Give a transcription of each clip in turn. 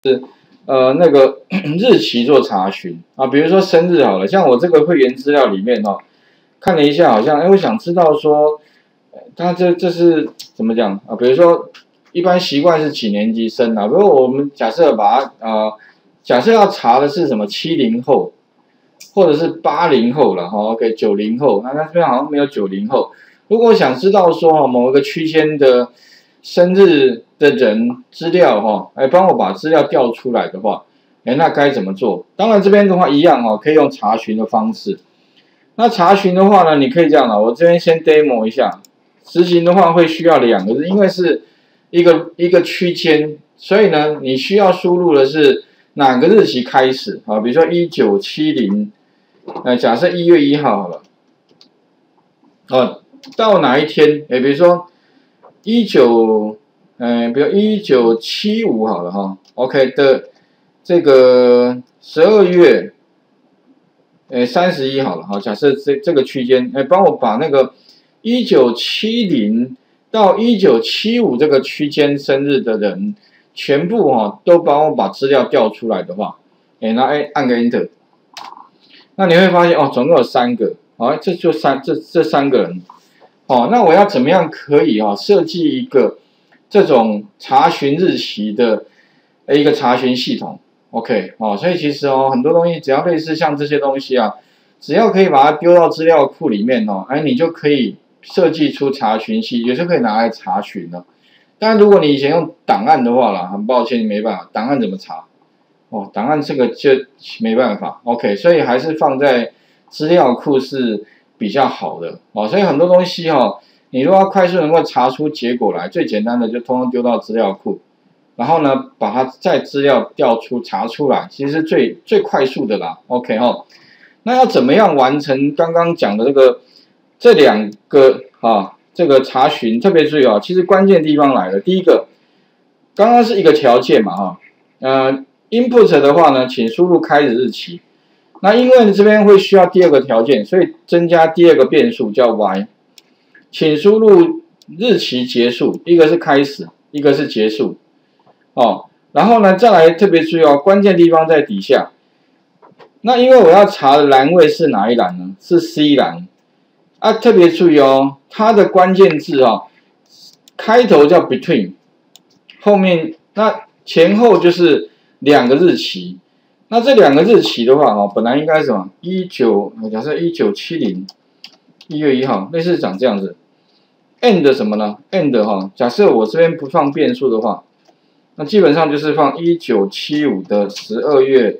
那个日期做查询啊，比如说生日好了，像我这个会员资料里面哦，看了一下，好像我想知道说，他这是怎么讲啊？比如说一般习惯是几年级生啊？比如我们假设把它假设要查的是什么70后，或者是80后了哈 ，OK 90后，那这边好像没有90后。如果我想知道说某一个区间的生日的人资料哈，帮我把资料调出来的话，那该怎么做？当然这边的话一样可以用查询的方式。那查询的话呢，你可以这样了，我这边先 demo 一下。执行的话会需要2个字，因为是一个区间，所以呢，你需要输入的是哪个日期开始啊？比如说1970，假设1月1号好了，到哪一天？比如说比如1975好了哈 ，OK 的这个12月31好了哈，假设这个区间，帮我把那个1970到1975这个区间生日的人全部都帮我把资料调出来的话，那按个 Enter， 那你会发现总共有3个，这就这3个人，那我要怎么样可以设计一个这种查询日期的一个查询系统 ？OK 所以其实很多东西只要类似像这些东西啊，只要可以把它丢到资料库里面你就可以设计出查询系，也是可以拿来查询的。当然，如果你以前用档案的话啦，很抱歉没办法，档案怎么查？档案这个就没办法 ，OK， 所以还是放在资料库是比较好的所以很多东西你如果要快速能够查出结果来，最简单的就通通丢到资料库，然后呢，把它在资料查出来，其实是最快速的啦 ，OK 那要怎么样完成刚刚讲的这2个这个查询？特别注意其实关键地方来了。第一个，刚刚是一个条件嘛input 的话呢，请输入开始日期。那因为这边会需要第2个条件，所以增加第2个变数叫 y， 请输入日期结束，一个是开始，一个是结束然后呢，再来特别注意关键地方在底下。那因为我要查的栏位是哪一栏呢？是 C 栏特别注意它的关键字开头叫 between， 后面那前后就是2个日期。那这2个日期的话本来应该是什么假设1970 1月1号，类似长这样子。end 什么呢 ？end 假设我这边不放变数的话，那基本上就是放1975的12月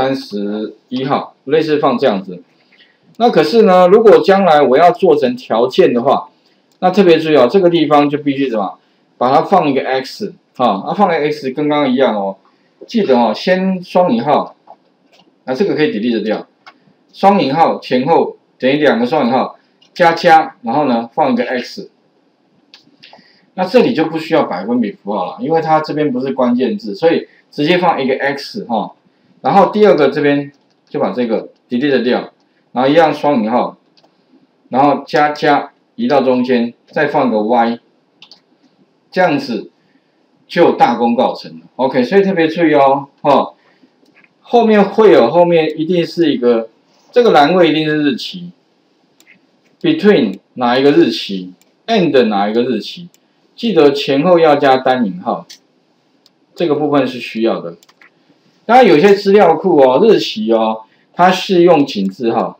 31号，类似放这样子。那可是呢，如果将来我要做成条件的话，那特别注意这个地方就必须什么，把它放一个 x 放个 x 跟刚刚一样记得先双引号，这个可以 delete 掉，双引号前后等于2个双引号加，然后呢放一个 x。那这里就不需要百分比符号了，因为它这边不是关键字，所以直接放一个 x 然后第2个这边就把这个 delete 掉，然后一样双引号，然后加移到中间，再放个 y， 这样子就大功告成了。OK， 所以特别注意后面一定是一个这个栏位一定是日期 ，between 哪一个日期 ，end 哪一个日期。记得前后要加单引号，这个部分是需要的。当然有些资料库日期它是用井字号，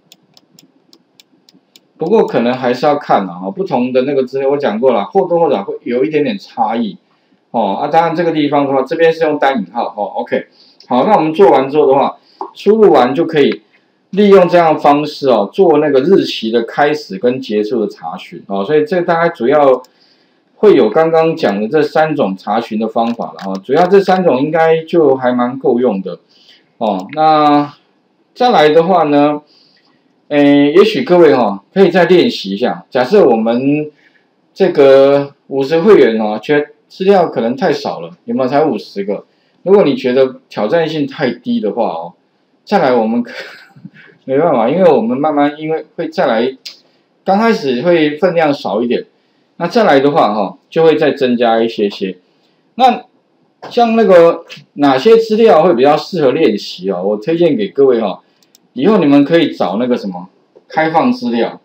不过可能还是要看不同的那个资料我讲过了，或多或少会有一点点差异当然这个地方的话，这边是用单引号OK， 好，那我们做完之后的话，输入完就可以利用这样的方式做那个日期的开始跟结束的查询所以这大概主要会有刚刚讲的这3种查询的方法了主要这3种应该就还蛮够用的那再来的话呢，也许各位可以再练习一下。假设我们这个50会员觉得资料可能太少了，有没有才50个？如果你觉得挑战性太低的话再来我们没办法，因为我们慢慢因为会再来，刚开始会分量少一点。那再来的话就会再增加一些。那像那个哪些资料会比较适合练习哦？我推荐给各位哈，以后你们可以找那个什么开放资料。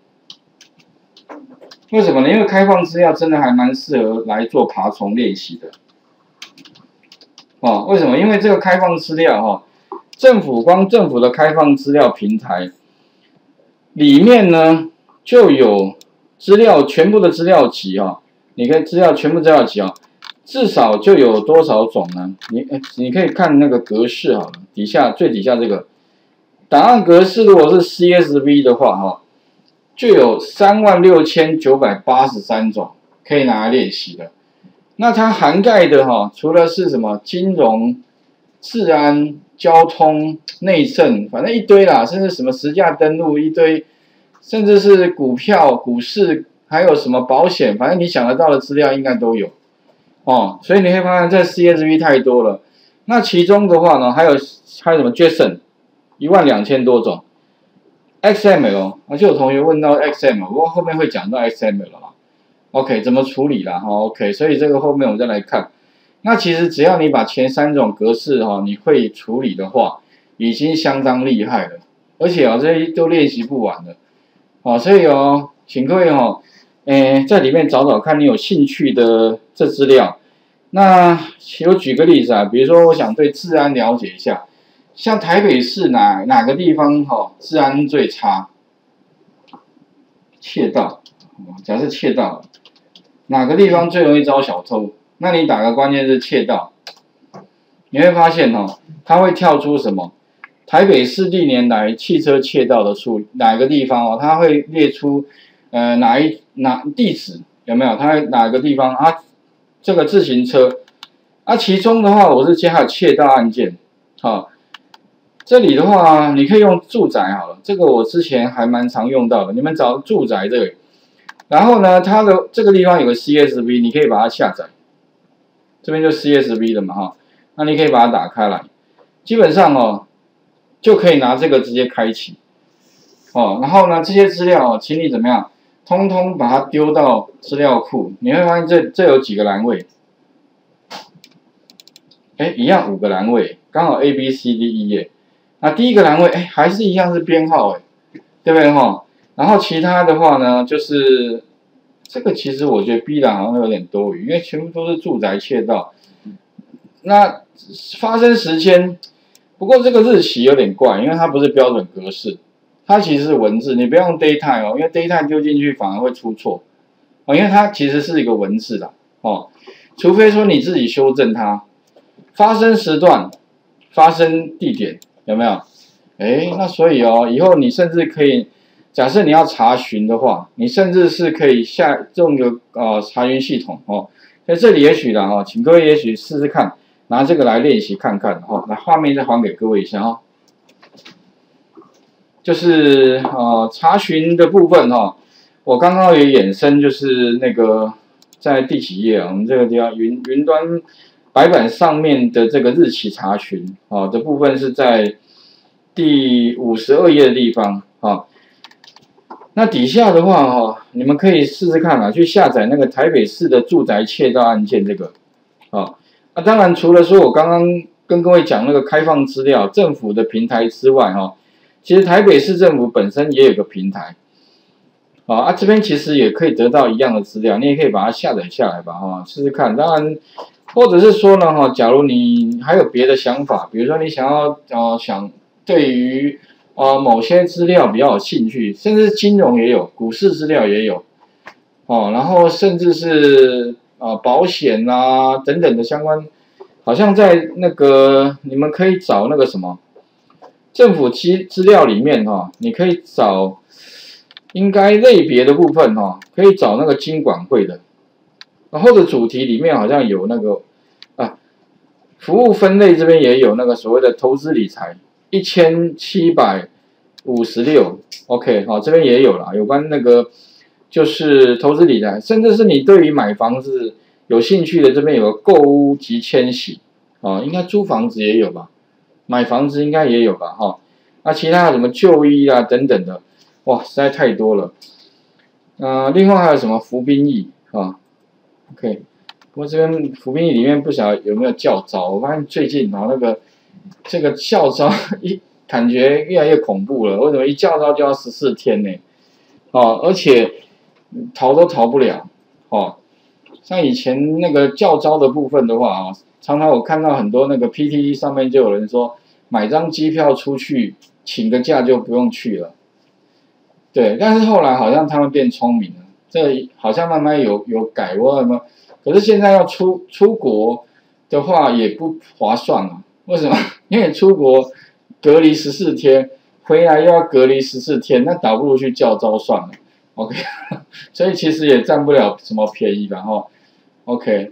为什么呢？因为开放资料真的还蛮适合来做爬虫练习的。哦，为什么？因为这个开放资料哈，政府的开放资料平台里面呢就有资料全部的资料集哈，你看全部资料集啊，至少就有多少种呢？你可以看那个格式好了，最底下这个档案格式，如果是 CSV 的话哈，就有36,983种可以拿来练习的。那它涵盖的哈，除了是什么金融、治安、交通、内政，反正一堆啦，甚至什么实价登录一堆，甚至是股票、股市，还有什么保险，反正你想得到的资料应该都有哦。所以你会发现这 CSV 太多了。那其中的话呢，还有什么 JSON，12000多种 ，XML， 就有同学问到 XML， 不过后面会讲到 XML 了啦。OK， 怎么处理啦？哈 ，OK， 所以这个后面我们再来看。那其实只要你把前3种格式哈，你会处理的话，已经相当厉害了。而且这些都练习不完的。哦，所以请各位在里面找找看你有兴趣的这资料。那我举个例子啊，比如说我想对治安了解一下，像台北市哪个地方治安最差？窃盗，假设窃盗。哪个地方最容易招小偷？那你打个关键字窃盗，你会发现它会跳出什么？台北市历年来汽车窃盗的哪个地方它会列出地址有没有？它哪个地方这个自行车其中的话我是接还有窃盗案件，这里的话你可以用住宅好了，这个我之前还蛮常用到的，你们找住宅这个。然后呢，它的这个地方有个 CSV， 你可以把它下载，这边就 CSV 的嘛那你可以把它打开来，基本上就可以拿这个直接开启，然后呢这些资料请你怎么样，通通把它丢到资料库，你会发现这有几个栏位，一样5个栏位，刚好 A、B、C、D、E 页，那第一个栏位还是一样是编号对不对然后其他的话呢，就是这个其实我觉得 B 栏好像有点多余，因为全部都是住宅窃盗。那发生时间，不过这个日期有点怪，因为它不是标准格式，它其实是文字，你不要用 datetime 因为 datetime 丢进去反而会出错因为它其实是一个文字的除非说你自己修正它。发生时段、发生地点有没有？那所以以后你甚至可以。假设你要查询的话，你甚至是可以用个查询系统在这里也许啦请各位也许试试看，拿这个来练习看看那画面再还给各位一下就是查询的部分我刚刚也衍生就是那个在第几页我们这个地方云端白板上面的这个日期查询的部分是在第52页的地方那底下的话你们可以试试看去下载那个台北市的住宅窃盗案件这个当然除了说我刚刚跟各位讲那个开放资料政府的平台之外其实台北市政府本身也有个平台这边其实也可以得到一样的资料，你也可以把它下载下来吧试试看。当然，或者是说呢假如你还有别的想法，比如说你想要对于某些资料比较有兴趣，甚至金融也有，股市资料也有，然后甚至是保险等等的相关，好像在那个你们可以找那个什么政府资料里面你可以找应该类别的部分可以找那个金管会的，或者主题里面好像有那个服务分类这边也有那个所谓的投资理财。1756 ，OK， 这边也有啦，有关那个就是投资理财，甚至是你对于买房子有兴趣的，这边有个购屋及迁徙，应该租房子也有吧，买房子应该也有吧，那其他的什么就医等等的，哇，实在太多了。另外还有什么服兵役OK， 不过这边服兵役里面不晓得有没有教招，我发现最近那个这个教招感觉越来越恐怖了。为什么一教招就要14天呢？而且逃都逃不了。像以前那个教招的部分的话常常我看到很多那个 PTT 上面就有人说，买张机票出去，请个假就不用去了。对，但是后来好像他们变聪明了，这好像慢慢有改，我什么？可是现在要出国的话也不划算了，为什么？因为出国隔离14天，回来又要隔离14天，那倒不如去教招算了。OK， 所以其实也占不了什么便宜吧OK，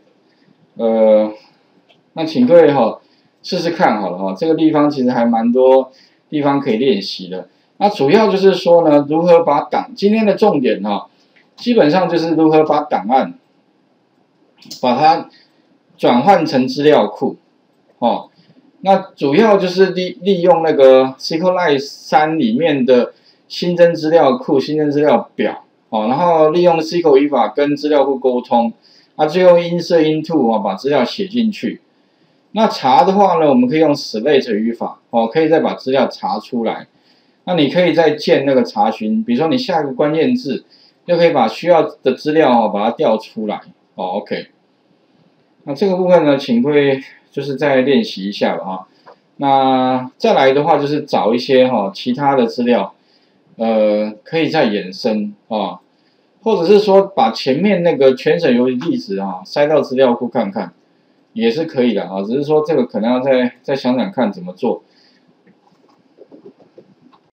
那请各位试试看好了这个地方其实还蛮多地方可以练习的。那主要就是说呢，如何把今天的重点基本上就是如何把档案把它转换成资料库那主要就是利用那个 SQLite 3里面的新增资料库、新增资料表然后利用 SQL 语法跟资料库沟通，最后insert into 把资料写进去。那查的话呢，我们可以用 select 语法可以再把资料查出来。那你可以再建那个查询，比如说你下一个关键字，就可以把需要的资料把它调出来OK。那这个部分呢，请各位就是再练习一下吧那再来的话就是找一些其他的资料，可以再衍生或者是说把前面那个全省游戏例子塞到资料库看看，也是可以的只是说这个可能要再想想看怎么做。